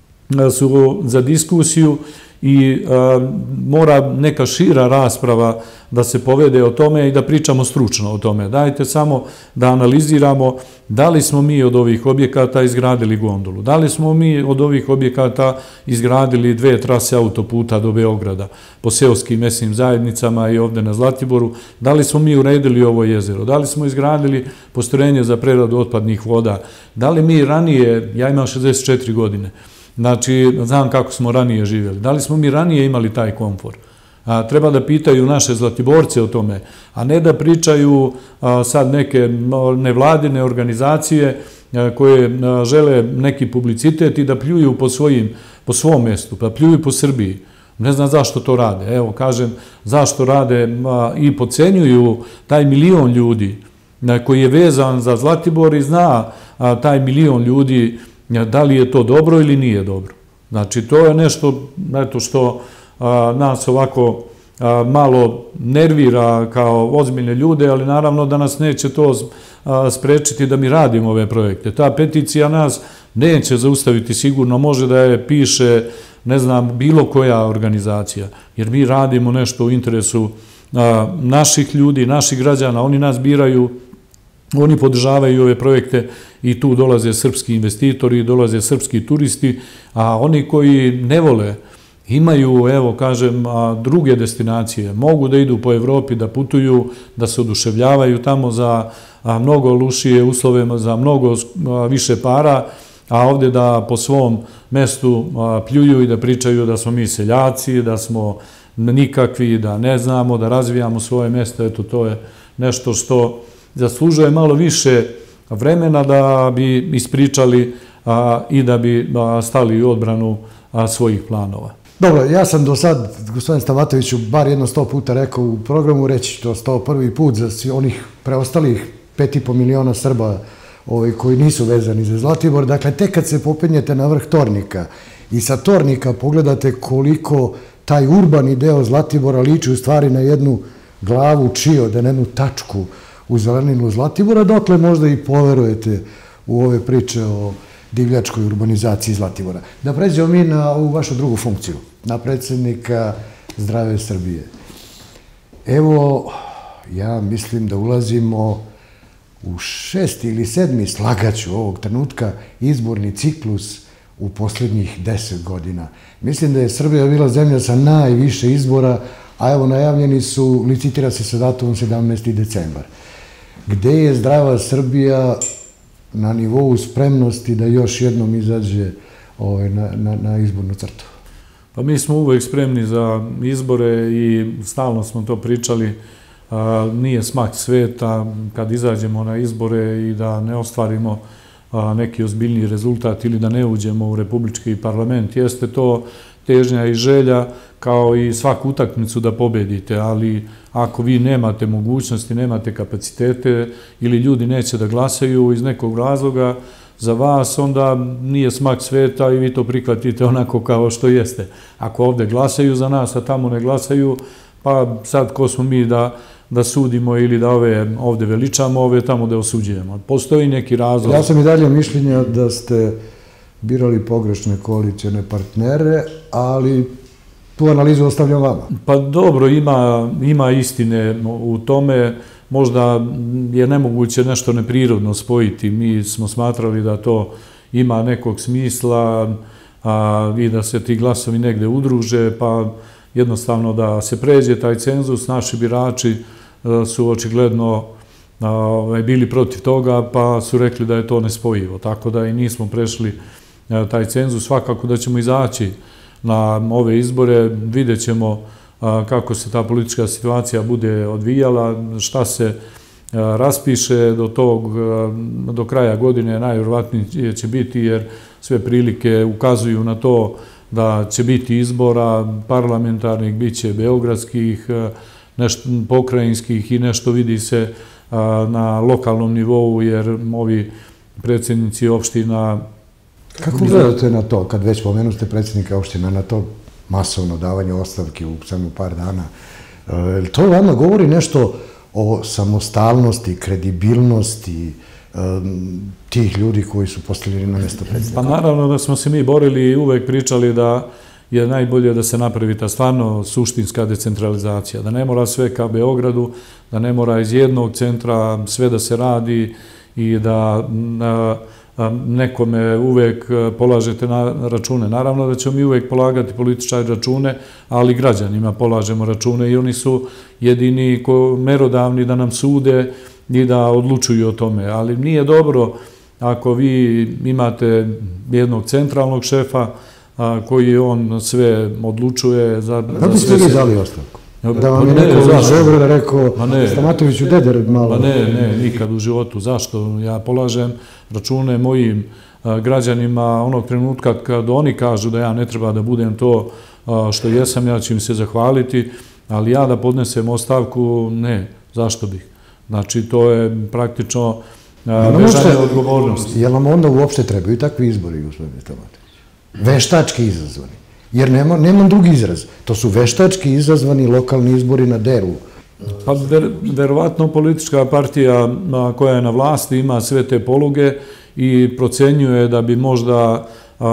su za diskusiju i mora neka šira rasprava da se povede o tome i da pričamo stručno o tome. Dajte samo da analiziramo da li smo mi od ovih objekata izgradili gondolu, da li smo mi od ovih objekata izgradili dve trase autoputa do Beograda po seoskim mesnim zajednicama i ovde na Zlatiboru, da li smo mi uredili ovo jezero, da li smo izgradili postrojenje za preradu otpadnih voda, da li mi ranije, ja imam šezdeset četiri godine, znači, znam kako smo ranije živjeli. Da li smo mi ranije imali taj komfor? Treba da pitaju naše Zlatiborce o tome, a ne da pričaju sad neke nevladine organizacije koje žele neki publicitet i da pljuju po svom mestu, pa pljuju po Srbiji. Ne znam zašto to rade. Evo, kažem, zašto rade i podcenjuju taj milion ljudi koji je vezan za Zlatibor i zna taj milion ljudi da li je to dobro ili nije dobro. Znači, to je nešto što nas ovako malo nervira kao ozbiljne ljude, ali naravno da nas neće to sprečiti da mi radimo ove projekte. Ta peticija nas neće zaustaviti sigurno, može da je piše, ne znam, bilo koja organizacija, jer mi radimo nešto u interesu naših ljudi, naših građana, oni nas biraju, oni podržavaju ove projekte i tu dolaze srpski investitori, dolaze srpski turisti, a oni koji ne vole, imaju, evo, kažem, druge destinacije, mogu da idu po Evropi, da putuju, da se oduševljavaju tamo za mnogo lušije uslove, za mnogo više para, a ovde da po svom mestu pljuju i da pričaju da smo mi seljaci, da smo nikakvi, da ne znamo, da razvijamo svoje mesto. Eto, to je nešto što zaslužuje malo više vremena da bi ispričali i da bi stali u odbranu svojih planova. Dobro, ja sam do sad, gospodin Stamatoviću, bar jedno sto puta rekao u programu, reći to sto prvi put za onih preostalih pet i po miliona Srba koji nisu vezani za Zlatibor. Dakle, tek kad se popenjete na vrh Tornika i sa Tornika pogledate koliko taj urbani deo Zlatibora liči u stvari na jednu glavu čio, da na jednu tačku u zeleninu Zlatibora, dotle možda i poverujete u ove priče o divljačkoj urbanizaciji Zlatibora. Da pređemo mi na ovu vašu drugu funkciju, na predsjednika Zdrave Srbije. Evo, ja mislim da ulazimo u šesti ili sedmi, slagaću ovog trenutka, izborni ciklus u posljednjih deset godina. Mislim da je Srbija bila zemlja sa najviše izbora, a evo najavljeni su, licitira se sa datumom sedamnaesti decembar. Gde je Zdrava Srbija na nivou spremnosti da još jednom izađe na izbornu crtu? Pa mi smo uvek spremni za izbore i stalno smo to pričali. Nije smak sveta kad izađemo na izbore i da ne ostvarimo neki ozbiljniji rezultat ili da ne uđemo u Republički parlament. Jeste to težnja i želja kao i svaku utakmicu da pobedite, ali ako vi nemate mogućnosti, nemate kapacitete ili ljudi neće da glasaju iz nekog razloga, za vas, onda nije smak sveta i vi to prihvatite onako kao što jeste. Ako ovde glasaju za nas, a tamo ne glasaju, pa sad ko smo mi da da sudimo ili da ove ovde veličamo, ove tamo da osuđujemo. Postoji neki razlog. Ja sam i dalje mišljenja da ste birali pogrešne koalicijone partnere, ali tu analizu ostavljam vama. Pa dobro, ima, ima istine u tome. Možda je nemoguće nešto neprirodno spojiti. Mi smo smatrali da to ima nekog smisla a, i da se ti glasovi negde udruže, pa jednostavno da se pređe taj cenzus. Naši birači su očigledno bili protiv toga, pa su rekli da je to nespojivo. Tako da i nismo prešli taj cenzus. Svakako da ćemo izaći na ove izbore, vidjet ćemo kako se ta politička situacija bude odvijala, šta se raspiše do tog, do kraja godine najvjerovatnije će biti, jer sve prilike ukazuju na to da će biti izbora parlamentarnih, bit će beogradskih, nešto pokrajinskih i nešto vidi se na lokalnom nivou, jer ovi predsjednici opština... Kako gledate na to, kad već pomenuste predsjednika opština, na to masovno davanje ostavki u samo par dana? To vama govori nešto o samostalnosti, kredibilnosti tih ljudi koji su postavljeni na mjesto predsjednika? Pa naravno da smo se mi borili i uvek pričali da je najbolje da se napravi ta stvarno suštinska decentralizacija, da ne mora sve ka Beogradu, da ne mora iz jednog centra sve da se radi i da nekome uvek polažete na račune. Naravno da ćemo mi uvek polagati političari račune, ali građanima polažemo račune i oni su jedini merodavni da nam sude i da odlučuju o tome. Ali nije dobro ako vi imate jednog centralnog šefa koji on sve odlučuje za... Kako ste vi dali ostavku? Da vam je neko za Beograda rekao Stamatoviću deder malo... Pa ne, ne, nikad u životu. Zašto? Ja polažem račune mojim građanima onog trenutka kad oni kažu da ja ne treba da budem to što jesam, ja ću im se zahvaliti, ali ja da podnesem ostavku, ne, zašto bih? Znači, to je praktično bežanje odgovornosti. Jel nam onda uopšte trebaju takvi izbori, gospodine Stamatović? Veštački izazvani. Jer nemam drugi izraz. To su veštački izazvani lokalni izbori na delu. Pa verovatno politička partija koja je na vlasti ima sve te poluge i procenjuje da bi možda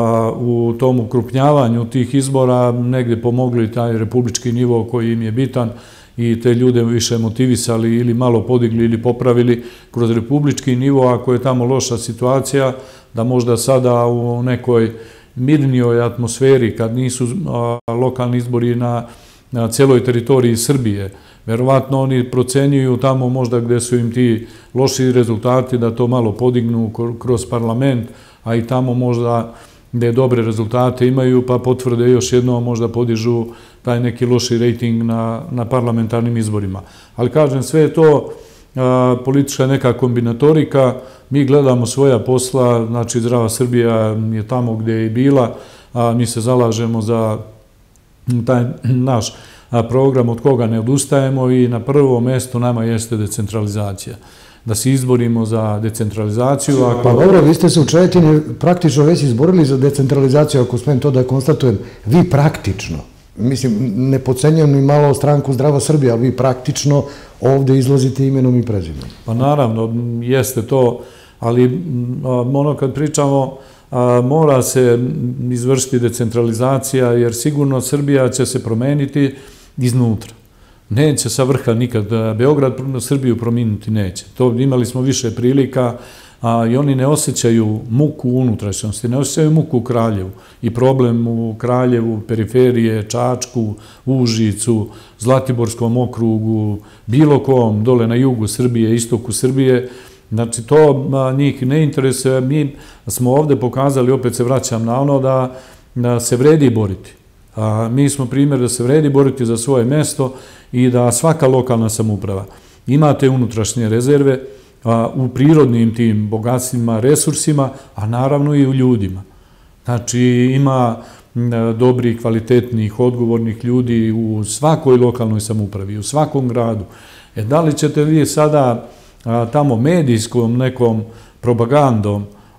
u tom ukrupnjavanju tih izbora negdje pomogli taj republički nivo koji im je bitan i te ljude više motivisali ili malo podigli ili popravili kroz republički nivo, ako je tamo loša situacija, da možda sada u nekoj mirnijoj atmosferi, kad nisu lokalni izbori na celoj teritoriji Srbije. Verovatno oni procenjuju tamo možda gde su im ti loši rezultati da to malo podignu kroz parlament, a i tamo možda gde dobre rezultate imaju, pa potvrde još jedno možda podižu taj neki loši rejting na parlamentarnim izborima. Ali kažem, sve je to politička neka kombinatorika, mi gledamo svoja posla, znači Zdrava Srbija je tamo gde je i bila, a mi se zalažemo za taj naš program od koga ne odustajemo i na prvom mestu nama jeste decentralizacija. Da se izborimo za decentralizaciju. Pa dobro, vi ste se u Čajetini praktično već izborili za decentralizaciju, ako smijem to da konstatujem. Vi praktično, mislim, ne podcenjujem ni malo stranku Zdrava Srbija, ali vi praktično ovde izlazite imenom i prezimenom. Pa naravno, jeste to, ali ono kad pričamo, mora se izvršiti decentralizacija, jer sigurno Srbija će se promeniti iznutra. Neće sa vrha nikad. Beograd Srbiju promijeniti neće. To imali smo više prilika i oni ne osjećaju muku u unutrašnjosti, ne osjećaju muku u Kraljevu. I problem u Kraljevu, periferije, Čačku, Užicu, Zlatiborskom okrugu, bilo kom, dole na jugu Srbije, istoku Srbije. Znači, to njih ne interesuje. Mi smo ovde pokazali, opet se vraćam na ono, da se vredi boriti. Mi smo primjer da se vredi boriti za svoje mesto i da svaka lokalna samouprava ima te unutrašnje rezerve u prirodnim tim bogatstvima, resursima, a naravno i u ljudima. Znači, ima dobrih, kvalitetnih, odgovornih ljudi u svakoj lokalnoj samoupravi, u svakom gradu. E, da li ćete vi sada tamo medijskom nekom propagandom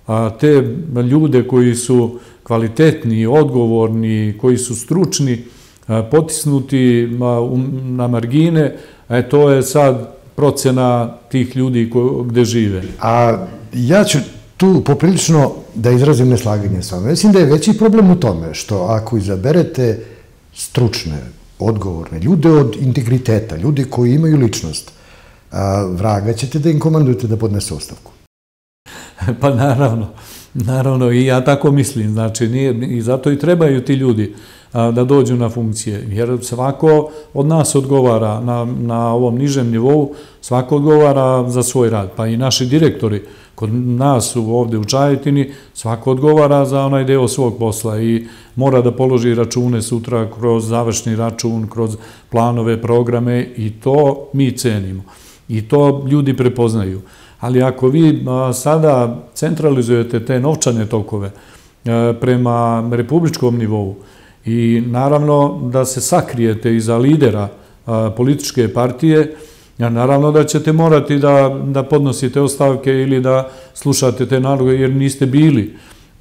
te ljude koji su kvalitetni, odgovorni, koji su stručni, potisnuti na margine, to je sad procena tih ljudi gde žive. A ja ću tu poprilično da izrazim neslaganje s vama. Mislim da je veći problem u tome što ako izaberete stručne, odgovorne, ljude od integriteta, ljude koji imaju ličnost, vraga ćete da im komandujete da podnese ostavku. Pa naravno, naravno i ja tako mislim, znači i zato i trebaju ti ljudi da dođu na funkcije, jer svako od nas odgovara na ovom nižem nivou, svako odgovara za svoj rad, pa i naši direktori kod nas ovde u Čajetini, svako odgovara za onaj deo svog posla i mora da položi račune sutra kroz završni račun, kroz planove, programe i to mi cenimo i to ljudi prepoznaju. Ali ako vi sada centralizujete te novčane tokove prema republičkom nivou i naravno da se sakrijete iza lidera političke partije, naravno da ćete morati da podnosite ostavke ili da slušate te naloge jer niste bili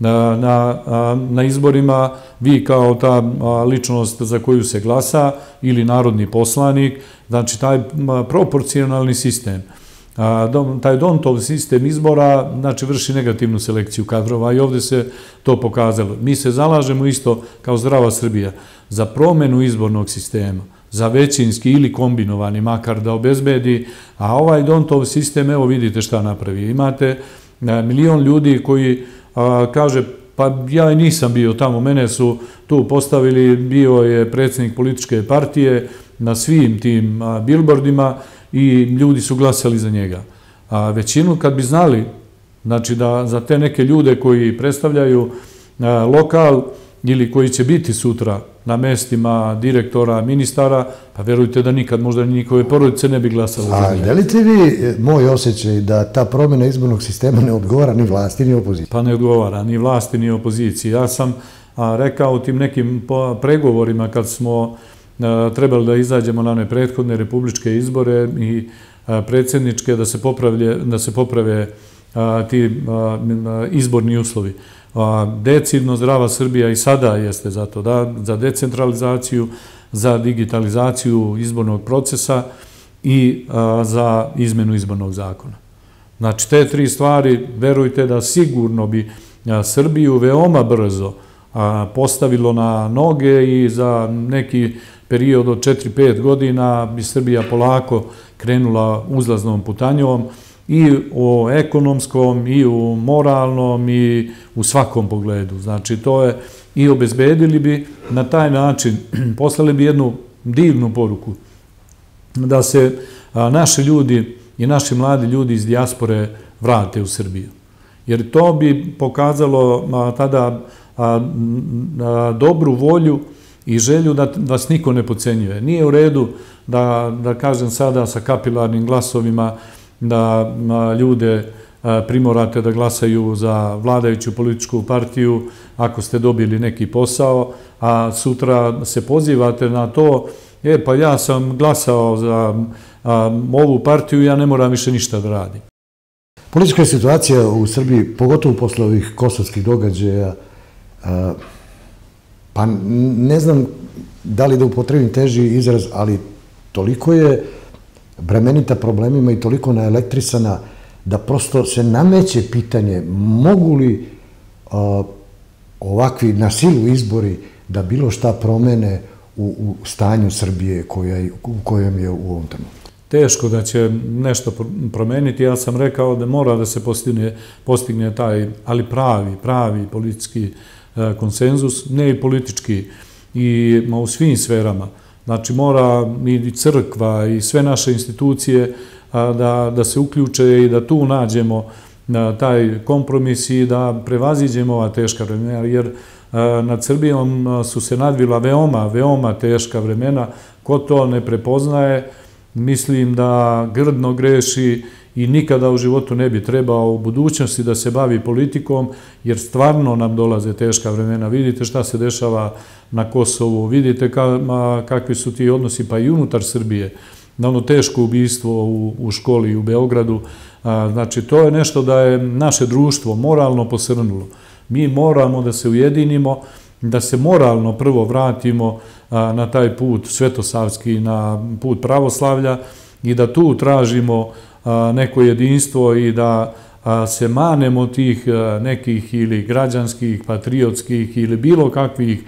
na izborima vi kao ta ličnost za koju se glasa ili narodni poslanik, znači taj proporcionalni sistem. Taj Dontov sistem izbora znači vrši negativnu selekciju kadrova i ovde se to pokazalo. Mi se zalažemo isto kao Zdrava Srbija za promenu izbornog sistema, za većinski ili kombinovani makar da obezbedi, a ovaj Dontov sistem, evo vidite šta napravi. Imate milion ljudi koji kaže pa ja i nisam bio tamo, mene su tu postavili, bio je predsjednik političke partije na svim tim bilbordima i ljudi su glasali za njega. A većinu kad bi znali, znači da za te neke ljude koji predstavljaju lokal ili koji će biti sutra na mestima direktora, ministara, pa verujte da nikad možda njihove porodice ne bi glasali za njega. A delite vi moj osjećaj da ta promjena izbornog sistema ne odgovara ni vlasti ni opoziciji? Pa ne odgovara ni vlasti ni opoziciji. Ja sam rekao u tim nekim pregovorima kad smo trebali da izađemo na one prethodne republičke izbore i predsjedničke da se poprave ti izborni uslovi. Decidno Zdrava Srbija i sada jeste za to, za decentralizaciju, za digitalizaciju izbornog procesa i za izmenu izbornog zakona. Znači, te tri stvari, verujte da sigurno bi Srbiju veoma brzo postavilo na noge i za neki period od četiri pet godina bi Srbija polako krenula uzlaznom putanjom i u ekonomskom, i u moralnom, i u svakom pogledu. Znači, to je i obezbedili bi na taj način, poslali bi jednu divnu poruku da se naši ljudi i naši mladi ljudi iz dijaspore vrate u Srbiju. Jer to bi pokazalo tada dobru volju i želju da vas niko ne podcenjuje. Nije u redu da kažem sada sa kapilarnim glasovima da ljude primorate da glasaju za vladajuću političku partiju ako ste dobili neki posao, a sutra se pozivate na to, e pa ja sam glasao za ovu partiju, ja ne moram više ništa da radim. Politička situacija u Srbiji, pogotovo posle ovih kosovskih događaja, pa ne znam da li da upotrebim teži izraz, ali toliko je bremenita problemima i toliko naelektrisana da prosto se nameće pitanje mogu li ovakvi na silu izbori da bilo šta promene u stanju Srbije u kojem je u ovom trenutku. Teško da će nešto promeniti. Ja sam rekao da mora da se postigne taj, ali pravi, pravi politički konsenzus, ne i politički, i u svim sferama. Znači, mora i crkva i sve naše institucije da se uključe i da tu nađemo taj kompromis i da prevaziđemo ova teška vremena, jer nad Srbijom su se nadvila veoma, veoma teška vremena. Ko to ne prepoznaje, mislim da grdno greši i nikada u životu ne bi trebao u budućnosti da se bavi politikom, jer stvarno nam dolaze teška vremena. Vidite šta se dešava na Kosovu, vidite kakvi su ti odnosi pa i unutar Srbije. na ono teško ubistvo u školi u Beogradu. Znači, to je nešto da je naše društvo moralno posrnulo. Mi moramo da se ujedinimo, da se moralno prvo vratimo na taj put svetosavski, na put pravoslavlja i da tu tražimo neko jedinstvo i da se manemo tih nekih ili građanskih, patriotskih ili bilo kakvih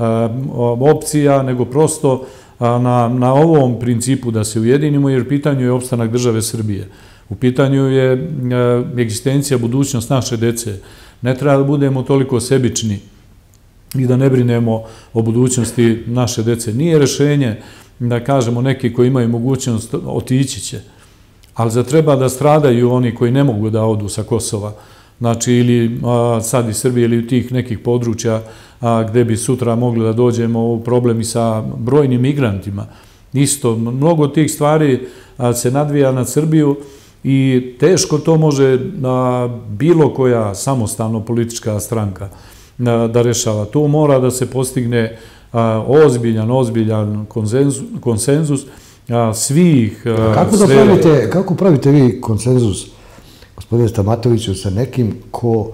opcija, nego prosto na ovom principu da se ujedinimo, jer u pitanju je opstanak države Srbije. U pitanju je egzistencija, budućnost naše dece. Ne treba da budemo toliko sebični i da ne brinemo o budućnosti naše dece. Nije rešenje da kažemo neki koji imaju mogućnost otići će, ali za treba da stradaju oni koji ne mogu da odu sa Kosova, znači ili sad iz Srbije ili u tih nekih područja gde bi sutra mogli da dođemo u problemi sa brojnim migrantima. Isto, mnogo tih stvari se nadvija nad Srbiju i teško to može bilo koja samostalno politička stranka da rešava. Tu mora da se postigne ozbiljan, ozbiljan konsenzus svih... Kako pravite vi konsenzus, gospodine Stamatoviću, sa nekim ko,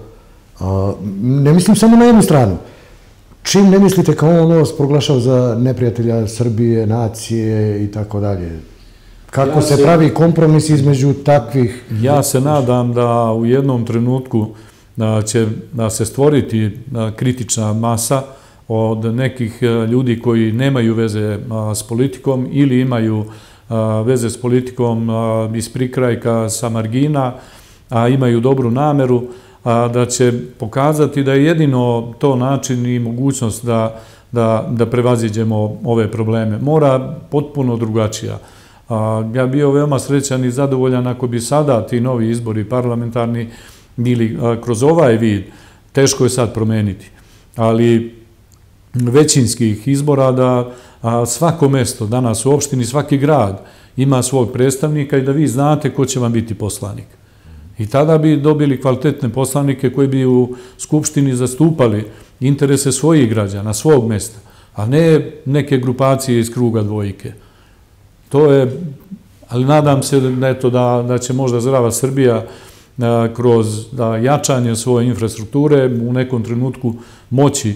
ne mislim samo na jednu stranu, čim ne mislite kao on vas proglašava za neprijatelja Srbije, nacije i tako dalje? Kako se pravi kompromis između takvih... Ja se nadam da u jednom trenutku će se stvoriti kritična masa od nekih ljudi koji nemaju veze s politikom ili imaju veze s politikom iz prikrajka, sa margina, a imaju dobru nameru, da će pokazati da je jedino to način i mogućnost da prevaziđemo ove probleme. Mora potpuno drugačija. Ja bio veoma srećan i zadovoljan ako bi sada ti novi izbori parlamentarni ili kroz ovaj vid, teško je sad promeniti, ali većinskih izbora da svako mesto danas u opštini, svaki grad ima svog predstavnika i da vi znate ko će vam biti poslanik. I tada bi dobili kvalitetne poslanike koji bi u Skupštini zastupali interese svojih građana, svog mesta, a ne neke grupacije iz kruga dvojke. To je, ali nadam se da će možda zdrava Srbija kroz jačanje svoje infrastrukture u nekom trenutku moći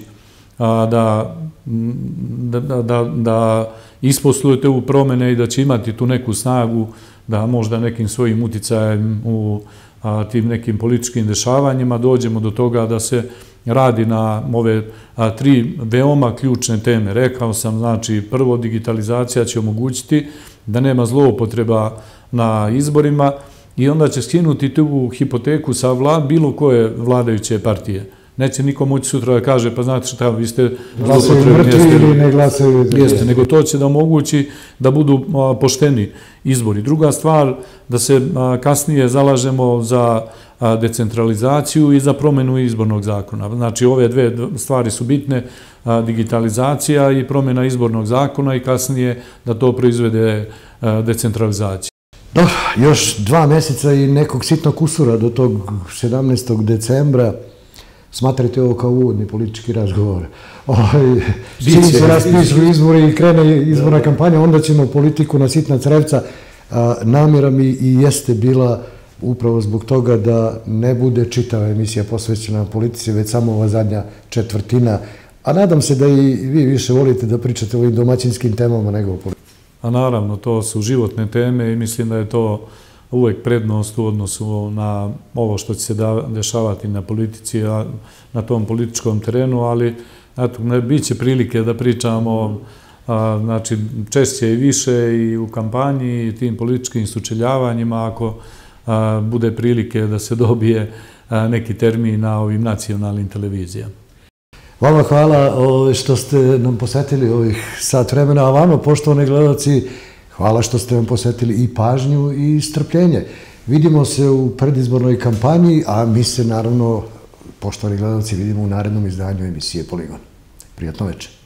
da isposlujete u promene i da će imati tu neku snagu da možda nekim svojim uticajem u tim nekim političkim dešavanjima dođemo do toga da se radi na ove tri veoma ključne teme. Rekao sam, znači, prvo, digitalizacija će omogućiti da nema zloupotreba na izborima i onda će skinuti tu hipoteku sa bilo koje vladajuće partije. Neće niko moći sutra da kaže, pa znate šta, vi ste... Glasaju mrtvi ili ne glasaju... Jeste, nego to će da omogući da budu pošteni izbori. Druga stvar, da se kasnije zalažemo za decentralizaciju i za promenu izbornog zakona. Znači, ove dve stvari su bitne, digitalizacija i promjena izbornog zakona i kasnije da to proizvede decentralizaciju. Dobro, još dva meseca i nekog sitnog kusura do tog sedamnaestog decembra. Smatrate ovo kao uvodni politički razgovor. Čim se raspišu izbori i krene izborna kampanja, onda ćemo politiku na sitna crevca. Namjera mi i jeste bila upravo zbog toga da ne bude čitava emisija posvećena politici, već samo ova zadnja četvrtina. A nadam se da i vi više volite da pričate o ovim domaćinskim temama nego o politici. A naravno, to su životne teme i mislim da je to uvek prednost u odnosu na ovo što će se dešavati na politici, na tom političkom terenu, ali bit će prilike da pričamo češće i više i u kampanji i tim političkim sučeljavanjima ako bude prilike da se dobije neki termin na ovim nacionalnim televizijama. Vama hvala što ste nam posvetili ovih sat vremena, a vama, poštovani gledalci, hvala što ste nam posvetili i pažnju i strpljenje. Vidimo se u predizbornoj kampanji, a mi se naravno, poštovani gledalci, vidimo u narednom izdanju emisije Poligon. Prijatno večer.